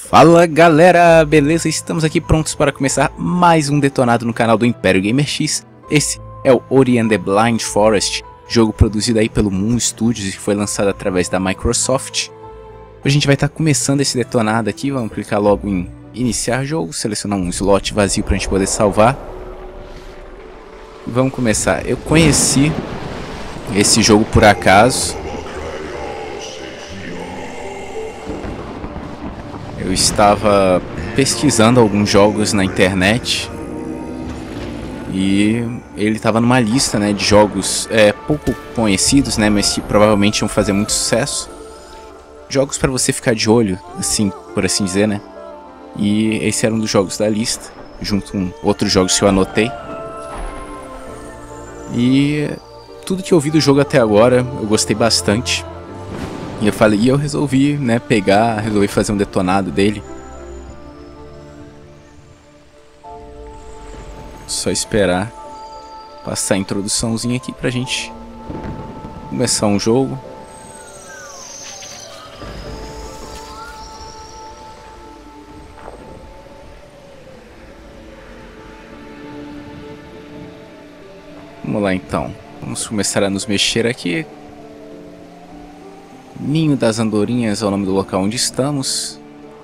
Fala galera, beleza? Estamos aqui prontos para começar mais um detonado no canal do Império Gamer X. Esse é o Ori and the Blind Forest, jogo produzido aí pelo Moon Studios e que foi lançado através da Microsoft. Hoje a gente vai estar começando esse detonado aqui, vamos clicar logo em iniciar jogo, selecionar um slot vazio para a gente poder salvar. E vamos começar. Eu conheci esse jogo por acaso. Eu estava pesquisando alguns jogos na internet e ele estava numa lista, né, de jogos pouco conhecidos, né, mas que provavelmente iam fazer muito sucesso. Jogos para você ficar de olho, assim, por assim dizer, né? E esse era um dos jogos da lista, junto com outros jogos que eu anotei. E tudo que eu vi do jogo até agora eu gostei bastante. E eu resolvi, né, resolvi fazer um detonado dele. Só esperar passar a introduçãozinha aqui pra gente começar um jogo. Vamos lá então, vamos começar a nos mexer aqui. Ninho das Andorinhas é o nome do local onde estamos.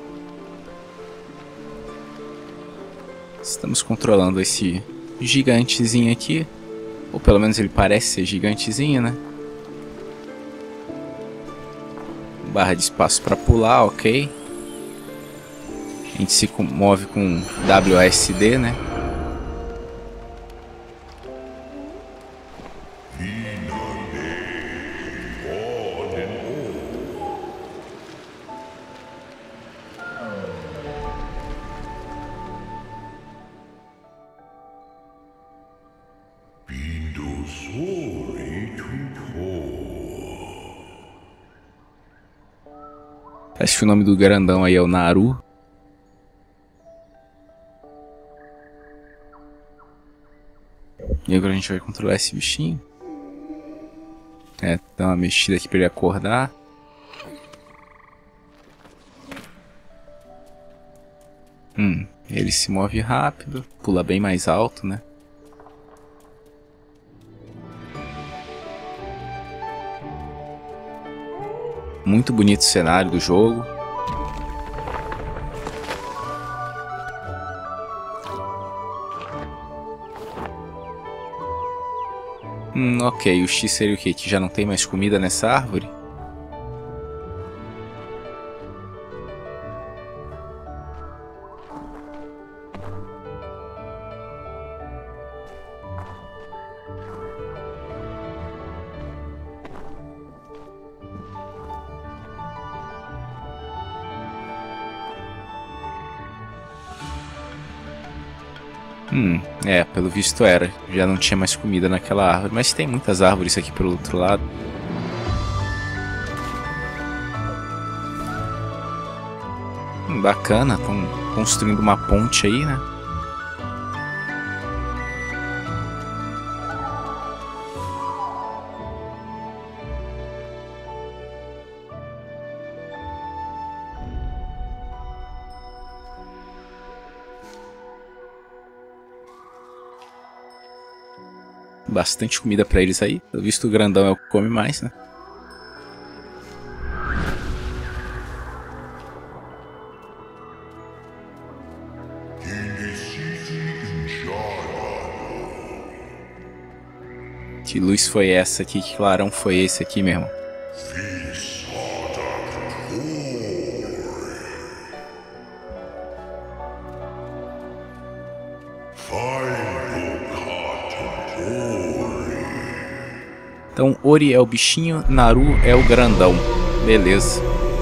Estamos controlando esse gigantezinho aqui. Ou pelo menos ele parece ser gigantezinho, né? Barra de espaço para pular, ok. A gente se move com WASD, né? Acho que o nome do grandão aí é o Naru. E agora a gente vai controlar esse bichinho. Dá uma mexida aqui pra ele acordar. Ele se move rápido, pula bem mais alto, né? Muito bonito o cenário do jogo. Ok, o X seria o quê? Que já não tem mais comida nessa árvore? Pelo visto era. Já não tinha mais comida naquela árvore. Mas tem muitas árvores aqui pelo outro lado. Bacana, estão construindo uma ponte aí, né? Bastante comida pra eles aí. Pelo visto o grandão é o que come mais, né? Que luz foi essa aqui? Que clarão foi esse aqui, meu irmão? Então, Ori é o bichinho, Naru é o grandão. Beleza.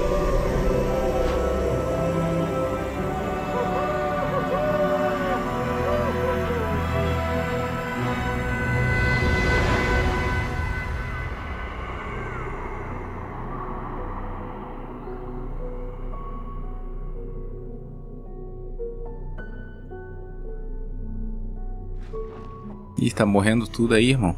Ih, tá morrendo tudo aí, irmão.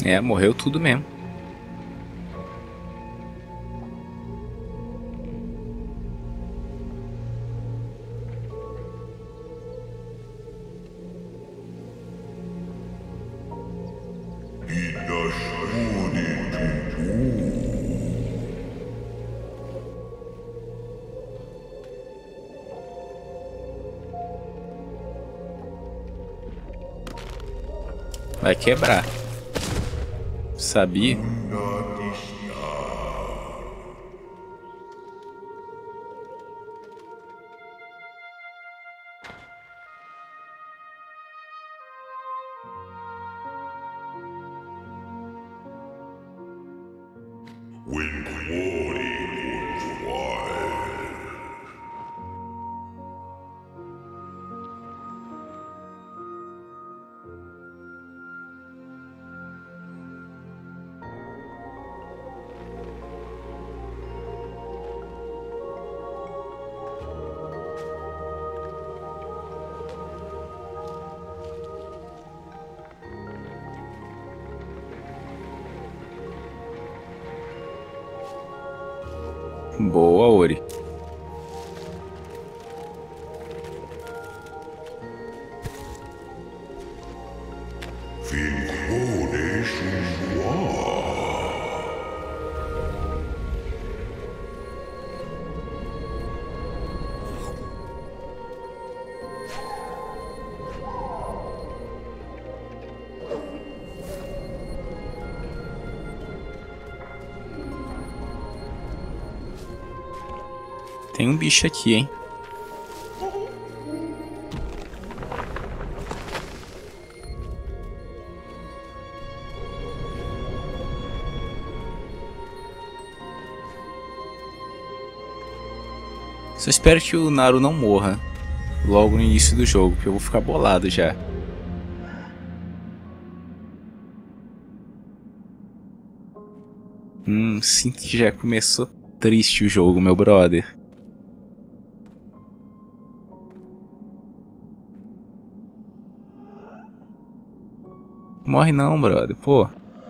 É, morreu tudo mesmo. Vai quebrar. Sabia? When glory goes wild. Boa, Ori. Tem um bicho aqui, hein? Só espero que o Naru não morra logo no início do jogo, porque eu vou ficar bolado já. Sinto que já começou triste o jogo, meu brother. Morre não, brother, pô.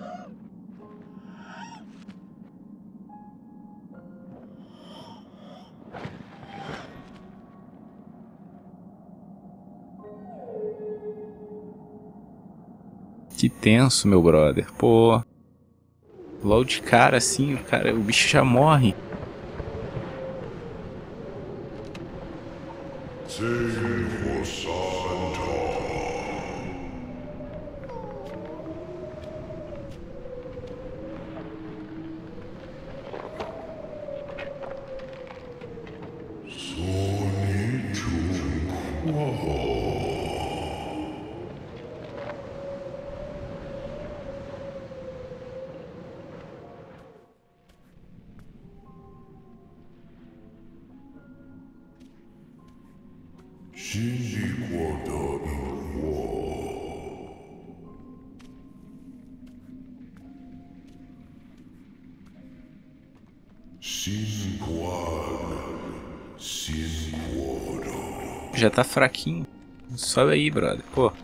Que tenso, meu brother, pô. Logo de cara assim, o bicho já morre. Já tá fraquinho. Sobe aí, brother, pô.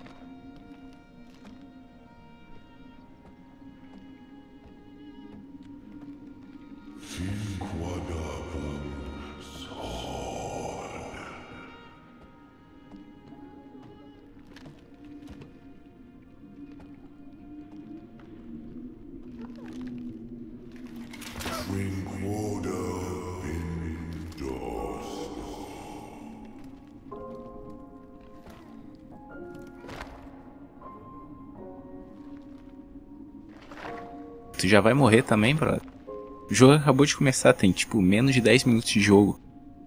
Tu já vai morrer também, brother. O jogo acabou de começar, tem tipo menos de 10 minutos de jogo.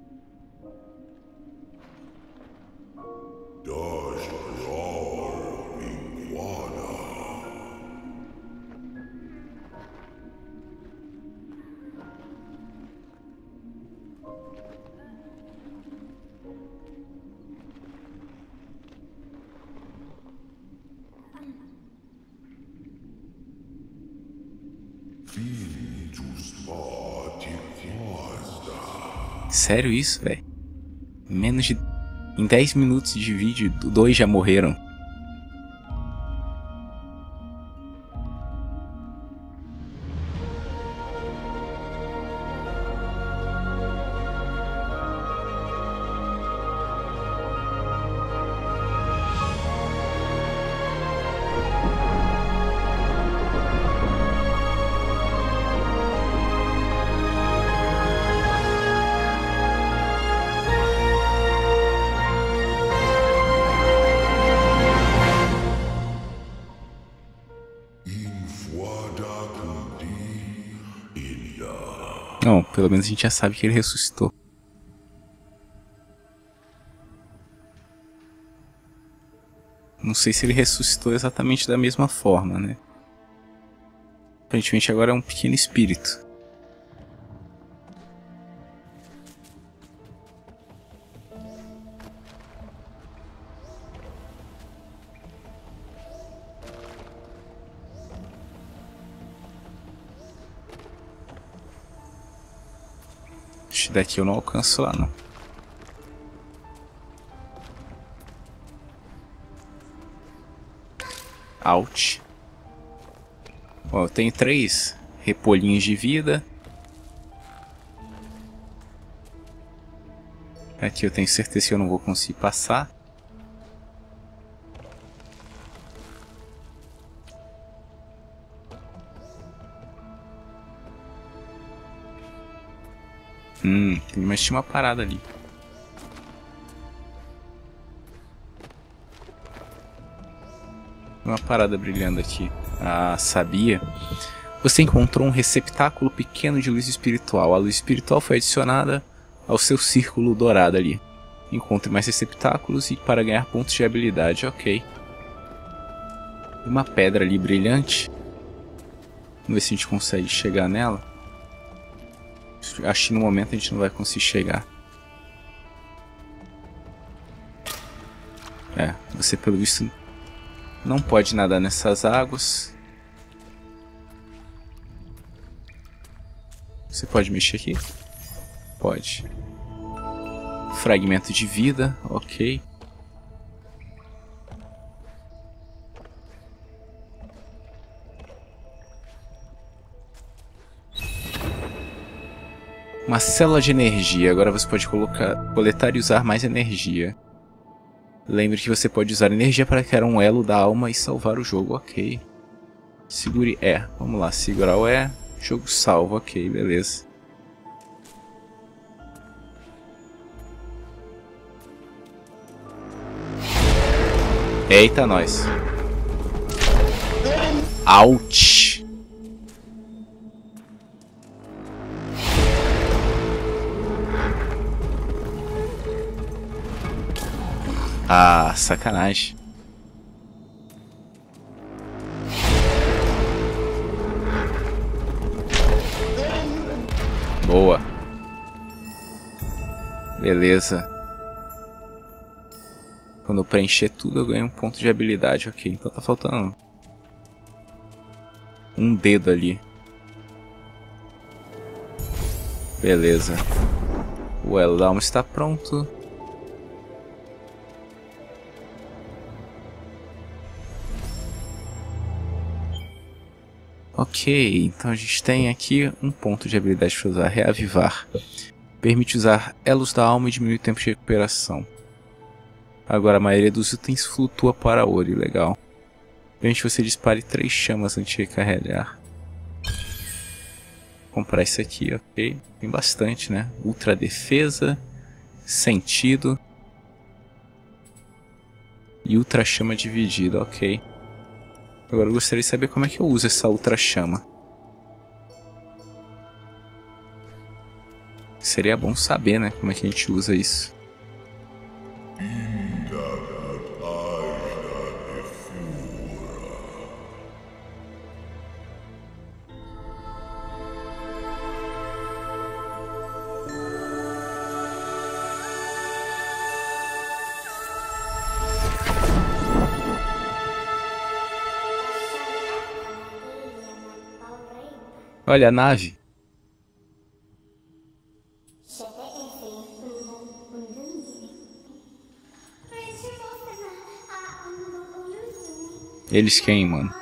Sério isso, velho? Menos de... Em 10 minutos de vídeo, dois já morreram. Não, pelo menos a gente já sabe que ele ressuscitou. Não sei se ele ressuscitou exatamente da mesma forma, né? Aparentemente agora é um pequeno espírito. Esse daqui eu não alcanço lá, não. Out. Ó, eu tenho 3 repolhinhos de vida. Aqui eu tenho certeza que eu não vou conseguir passar. Mas tinha uma parada ali. Uma parada brilhando aqui. Ah, sabia? Você encontrou um receptáculo pequeno de luz espiritual. A luz espiritual foi adicionada ao seu círculo dourado ali. Encontre mais receptáculos e para ganhar pontos de habilidade. Ok. Uma pedra ali brilhante. Vamos ver se a gente consegue chegar nela. Acho que no momento a gente não vai conseguir chegar. É, você pelo visto não pode nadar nessas águas. Você pode mexer aqui? Pode. Fragmento de vida, ok. Uma célula de energia. Agora você pode coletar e usar mais energia. Lembre que você pode usar energia para criar um elo da alma e salvar o jogo. Ok. Segure E. Vamos lá, segurar o E. Jogo salvo. Ok, beleza. Eita, nós. Ouch. Ah, sacanagem. Boa. Beleza. Quando eu preencher tudo eu ganho um ponto de habilidade. Ok, então tá faltando um dedo ali. Beleza. O elo da alma está pronto. Ok, então a gente tem aqui um ponto de habilidade para usar, reavivar. Permite usar elos da alma e diminui o tempo de recuperação. Agora a maioria dos itens flutua para Ori, legal. Permite que você dispare 3 chamas antes de recarregar. Vou comprar isso aqui, ok. Tem bastante, né? Ultra defesa, sentido e ultra chama dividida, ok. Agora eu gostaria de saber como é que eu uso essa ultra chama. Seria bom saber, né? Como é que a gente usa isso. Olha a nave. Eles quem, mano?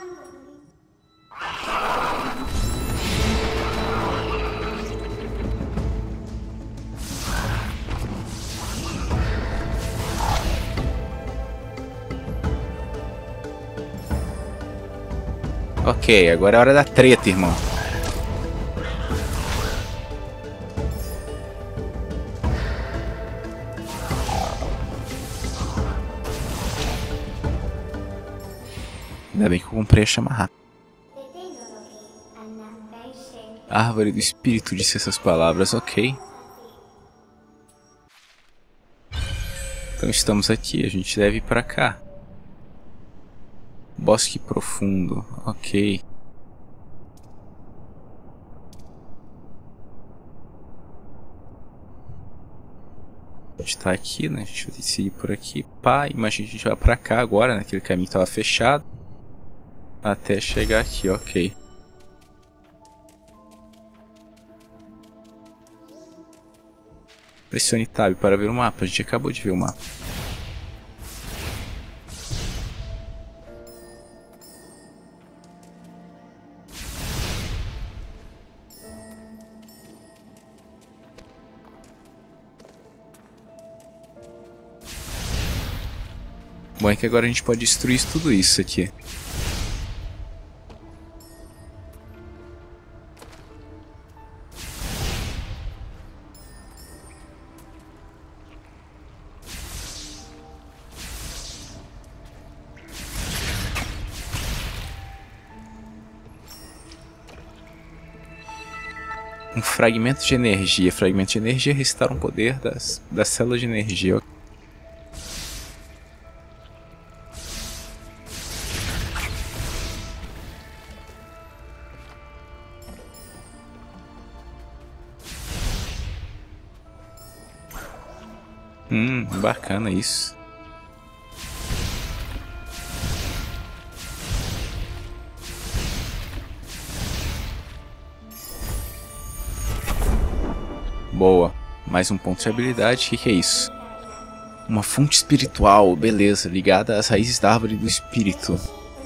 Ok, agora é hora da treta, irmão. Ainda bem que eu comprei a chama rápida. árvore do espírito disse essas palavras, ok. Então estamos aqui, a gente deve ir pra cá. Bosque profundo, ok. A gente tá aqui, né? A gente vai seguir por aqui. Pá, imagina a gente vai pra cá agora, né? Aquele caminho tava fechado. Até chegar aqui, ok. Pressione Tab para ver o mapa. A gente acabou de ver o mapa. Bom, é que agora a gente pode destruir tudo isso aqui. Um fragmento de energia. Fragmento de energia restaura um poder das células de energia. Bacana isso. Boa. Mais um ponto de habilidade. O que é isso? Uma fonte espiritual. Beleza. Ligada às raízes da árvore do espírito.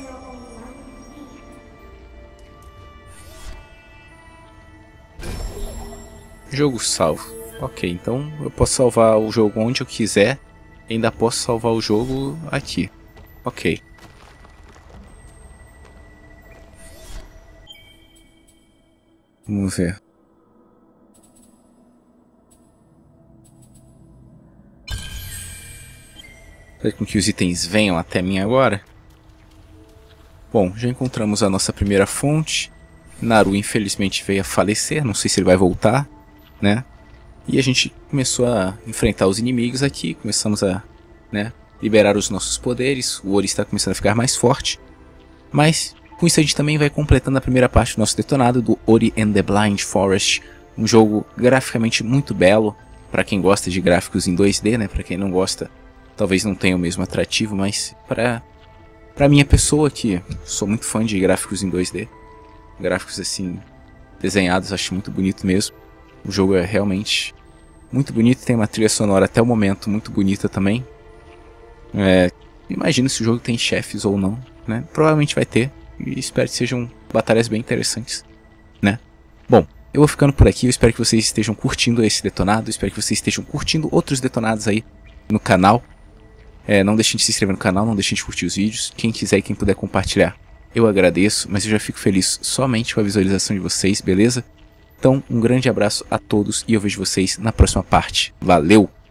Jogo salvo. Ok, então eu posso salvar o jogo onde eu quiser. E ainda posso salvar o jogo aqui. Ok. Vamos ver. Fazer com que os itens venham até mim agora. Bom, já encontramos a nossa primeira fonte. Naru infelizmente veio a falecer. Não sei se ele vai voltar, né? E a gente começou a enfrentar os inimigos aqui. Começamos a, né, liberar os nossos poderes. O Ori está começando a ficar mais forte. Mas com isso a gente também vai completando a primeira parte do nosso detonado do Ori and the Blind Forest. Um jogo graficamente muito belo. Para quem gosta de gráficos em 2D, né? Para quem não gosta, talvez não tenha o mesmo atrativo. Mas para minha pessoa que sou muito fã de gráficos em 2D. Gráficos assim, desenhados, acho muito bonito mesmo. O jogo é realmente muito bonito, tem uma trilha sonora até o momento muito bonita também. Imagino se o jogo tem chefes ou não, né? Provavelmente vai ter, e espero que sejam batalhas bem interessantes, né? Bom, eu vou ficando por aqui, eu espero que vocês estejam curtindo esse detonado, espero que vocês estejam curtindo outros detonados aí no canal. Não deixem de se inscrever no canal, não deixem de curtir os vídeos, quem quiser e quem puder compartilhar, eu agradeço, mas eu já fico feliz somente com a visualização de vocês, beleza? Então, um grande abraço a todos e eu vejo vocês na próxima parte. Valeu!